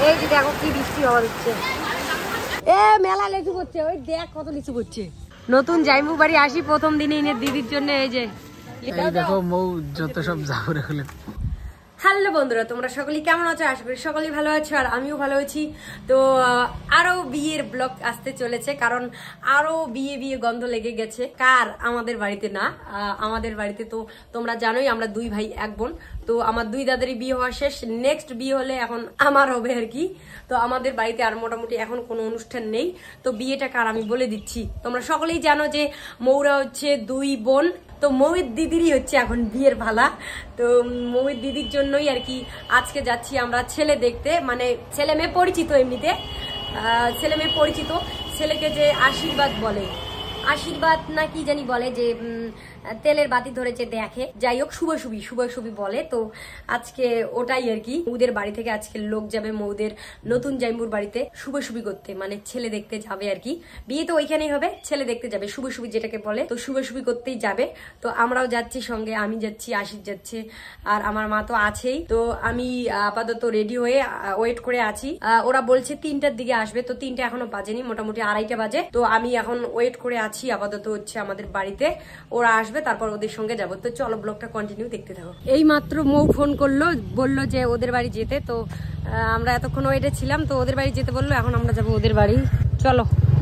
এই যে দেখো কি বৃষ্টি হওয়া হচ্ছে, এ মেলা লিচু করছে, ওই দেখ কত লিচু করছে। নতুন জাইমু বাড়ি আসি প্রথম দিনে ইনের দিদির জন্য এই যে দেখো মৌ যত সব জাউরে হলো। হ্যালো বন্ধুরা, তোমরা সকলেই কেমন আছো? আশা করি সকলেই ভালো আছো আর আমিও ভালো আছি। তো আরো বিয়ের ব্লগ আসতে চলেছে, কারণ আরো বিয়ে গন্ধ লেগে গেছে। কার? আমাদের বাড়িতে না, আমাদের বাড়িতে তো তোমরা জানোই আমরা দুই ভাই এক বোন। তো আমার দুই দাদারই বিয়ে হওয়া শেষ, নেক্সট বিয়ে হলে এখন আমার হবে আর কি। তো আমাদের বাড়িতে আর মোটামুটি এখন কোনো অনুষ্ঠান নেই। তো বিয়েটা কার আমি বলে দিচ্ছি, তোমরা সকলেই জানো যে মৌরা হচ্ছে দুই বোন। তো মৌয়ের দিদিরই হচ্ছে এখন বিয়ের ভালা। তো মৌয়ের দিদির জন্যই আর কি আজকে যাচ্ছি আমরা ছেলে দেখতে, মানে ছেলে মেয়ে পরিচিত, এমনিতে ছেলে মেয়ে পরিচিত। ছেলেকে যে আশীর্বাদ বলে, আশীর্বাদ না কি জানি বলে, যে তেলের বাতি ধরেছে দেখে, যাই হোক শুভ বলে। তো আজকে ওটাই আর কি, মৌদের বাড়ি থেকে আজকে লোক যাবে মৌদের নতুন জাইমুর বাড়িতে শুভি করতে, মানে ছেলে দেখতে যাবে আর কি। বিয়ে তো ওইখানেই হবে, ছেলে দেখতে যাবে, শুভি যেটাকে বলে। তো শুভি করতেই যাবে। তো আমরাও যাচ্ছি সঙ্গে, আমি যাচ্ছি, আশিস যাচ্ছে, আর আমার মা তো আছেই। তো আমি আপাতত রেডি হয়ে ওয়েট করে আছি। ওরা বলছে 3টার দিকে আসবে, তো 3টা এখনো বাজেনি, মোটামুটি 2:30 বাজে। তো আমি এখন ওয়েট করে আছি আপাতত হচ্ছে আমাদের বাড়িতে। ওরা আসবে, তারপর ওদের সঙ্গে যাবো। তো চলো ব্লগটা কন্টিনিউ দেখতে থাকো। এই মাত্র মৌ ফোন করলো, বললো যে ওদের বাড়ি যেতে। তো আমরা এতক্ষণ ওয়েটে ছিলাম, তো ওদের বাড়ি যেতে বললো, এখন আমরা যাবো ওদের বাড়ি। চলো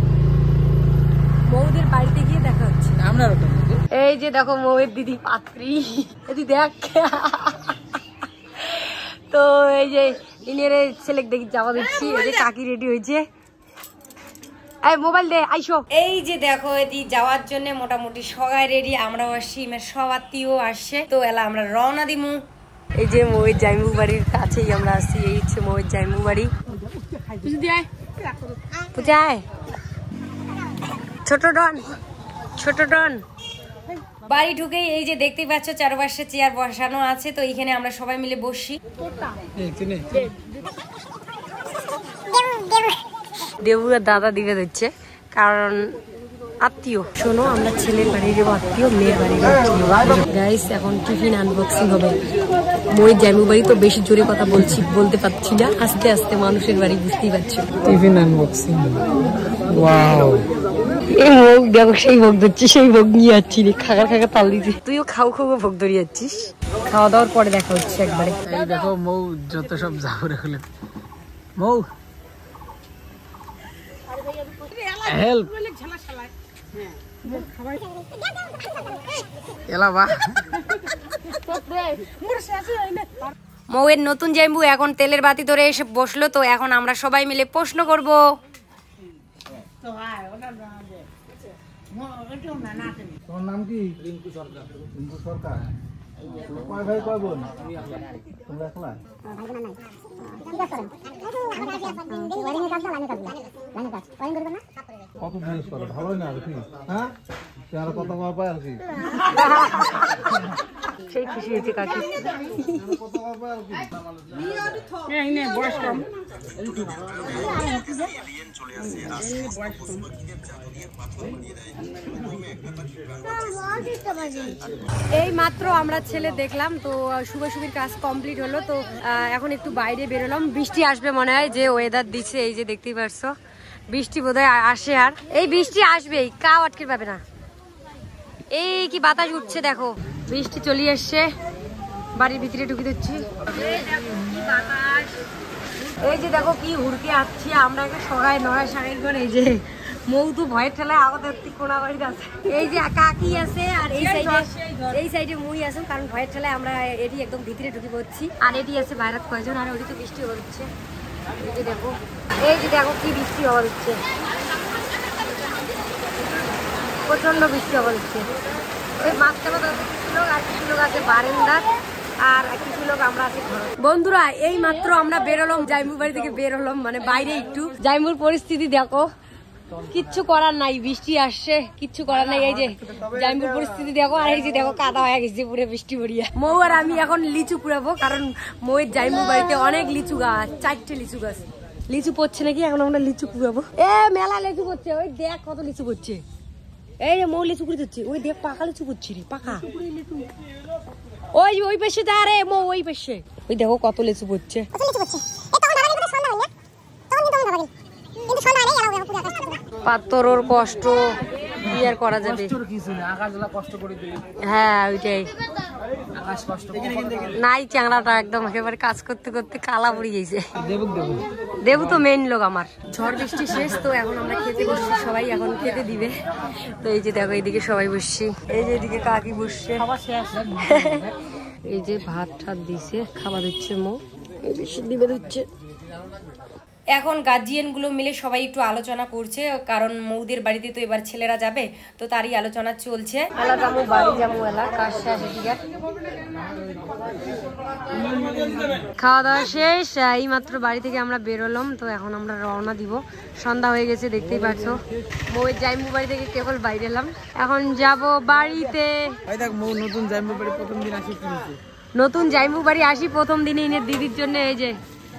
মৌদের বাড়িতে গিয়ে দেখা হচ্ছে। এই যে দেখো মৌয়ের দিদি পাত্রী, দিদি দেখ। তো এই যে ইনের ছেলে দেখি যাওয়া দিচ্ছি, এই যে কাকি রেডি হয়েছে। এই মোবাইল দে আইসো। এই যে দেখো এদি যাওয়ার জন্য মোটামুটি সবাই রেডি, আমরাও আসছি, সব আত্মীয় আসছে। তো এলা আমরা রওনা দিমু। এই যে মৌয়ের জাইমু বাড়ির কাছেই আমরা আসছি, এই হচ্ছে মৌয়ের জাইমু বাড়ি। পূজায় ছোট ডন বাড়ি ঢুকেই এই যে দেখতেই পাচ্ছ চারপাশে চেয়ার বসানো আছে। তো এখানে আমরা সবাই মিলে বসি। দেবুরা দাদা দিবে দিচ্ছে, কারণ আত্মীয়। শোনো, আমরা ছেলের বাড়ির আত্মীয়, মেয়ের বাড়ির আত্মীয়। গাইস এখন টিফিন আনবক্সিং হবে। মৌয়ের জাইমু বাড়ি, তো বেশি জোরে কথা বলতে পারছি না, আস্তে আস্তে মানুষের বাড়ি, বুঝতেই পারছো। Tiffin unboxing, wow. এই ভোগ দেখো, সেই ভোগ ধরছি, সেই ভোগ নিয়ে যাচ্ছি রে, খাগা তাল দিতে। তুইও খাও ভোগ ধরে যাচ্ছিস। খাওয়া দাওয়ার পরে দেখা হচ্ছে একবারে। এই দেখো মৌ যত সব জাউরে হলো। মৌ হেল্প মৌয়ের নতুন জাইম্বু এখন তেলের বাতি ধরে এসে বসলো। তো এখন আমরা সবাই মিলে প্রশ্ন করব। তোমার নাম কি? রিঙ্কু সরকার। রিঙ্কু সরকার। কয় ভাই কয় বোন? তোমরা একলা? কত জিনিস করো, ভালোই না আর কি। হ্যাঁ, তোমার কত পায় আর কি। সেই খুশি হয়েছে কাকি। কত পায় আর কি। বয়স কম। এই মাত্র আমরা ছেলে দেখলাম, তো শুভের কাজ কমপ্লিট হলো। তো এখন একটু বাইরে বেরোলাম, বৃষ্টি আসবে মনে হয়, যে ওয়েদার দিচ্ছে এই যে দেখতেই পারছো। বৃষ্টি বোধহয় আসে, আর এই বৃষ্টি আসবেই, কাউ আটকে পাবে না। এই কি বাতাস উঠছে দেখো, বৃষ্টি চলে আসছে, বাড়ির ভিতরে ঢুকে দিচ্ছি। এই যে দেখো কি হুড়কে আসছি আমরা, সবাই নয় সাড়ে করে। এই যে মৌ তো ভয়ের ঠেলায় আমাদের কোনা বাড়ি আছে। এই যে কাকি আছে, আর এই সাইডে মুই আছে, কারণ ভয়ের ঠেলায় আমরা এটি একদম ভিতরে ঢুকে পড়ছি। আর এটি আছে বাইরে কয়জন, আর ওটি তো বৃষ্টি হচ্ছে। এই যে দেখো কি বৃষ্টি হওয়া হচ্ছে, প্রচন্ড বৃষ্টি হওয়া হচ্ছে। ওই মাঝখানে কিছু লোক, আর কিছু লোক আছে বারান্দা, আর কিছু লোক আমরা আছি ঘরে। বন্ধুরা এই মাত্র আমরা বেরোলাম, জাইমুর বাড়ি থেকে বেরোলাম, মানে বাইরে একটু। জাইমুর পরিস্থিতি দেখো, কিচ্ছু করার নাই, বৃষ্টি আসছে, কিচ্ছু করার নাই। এই যে জাইমুর পরিস্থিতি দেখো, আর এই যে দেখো কাদা হয়ে গেছে পুরো বৃষ্টি পড়িয়া। মৌ আর আমি এখন লিচু পুরাবো, কারণ মৌয়ের জাইমুর বাড়িতে অনেক লিচু গাছ, 4টে লিচু গাছ। লিচু পড়ছে নাকি, এখন আমরা লিচু পুরাবো। মেলা লিচু পড়ছে, ওই দেখ কত লিচু পড়ছে। এই যে মৌ লিচু পুড়ে দিচ্ছে, ওই দেখ পাকা লিচু পড়ছে রে, পাকা। ওই পাশে দা রে মৌ, ওই পাশে ওই দেখো কত লিচু পড়ছে। পাথরের কষ্ট কি আর করা যাবে, হ্যাঁ ওইটাই নাই। চ্যাংড়াটা একদম একেবারে কাজ করতে করতে কালা পড়ে গেছে। দেবু তো মেইন লোক আমার। ঝড় বৃষ্টি শেষ তো এখন আমরা খেতে বসছি, সবাই এখন খেতে দিবে। তো এই যে দেখো এইদিকে সবাই বসছি, এই যে এদিকে কাকি বসছে, এই যে ভাত ঠাত দিছে, খাবার দিচ্ছে মো বেশি দিবে দিচ্ছে। এখন গার্জিয়ান গুলো মিলে সবাই একটু আলোচনা করছে, কারণ মৌদের বাড়িতে তো এবার ছেলেরা যাবে, তো তারই আলোচনা চলছে। খাওয়া দাওয়া শেষ, এই মাত্র বাড়ি থেকে আমরা বেরোলাম, তো এখন আমরা রওনা দিব। সন্ধ্যা হয়ে গেছে দেখতেই পাচ্ছ। মৌয়ের জাইম্বু বাড়ি থেকে কেবল বাইরে এলাম, এখন যাব বাড়িতে। নতুন জাইম্বু বাড়ি আসি প্রথম দিনে ইনের দিদির জন্য। এই যে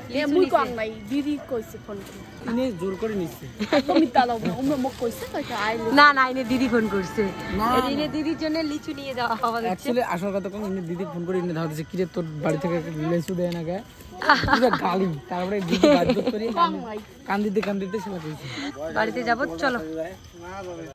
না না ইনে দিদি ফোন করছে, ইনে দিদির জন্য লিচু নিয়ে যাওয়া হবে। আসল কথা কোন দিদি ফোন করে ইনে ধাওয়া দিচ্ছে, কিরে তোর বাড়ি থেকে লিচু দেয় না কে গালি, তারপরে দিদি কান্দিতে কান্দিতে সেটা বাড়িতে যাবো। চলো।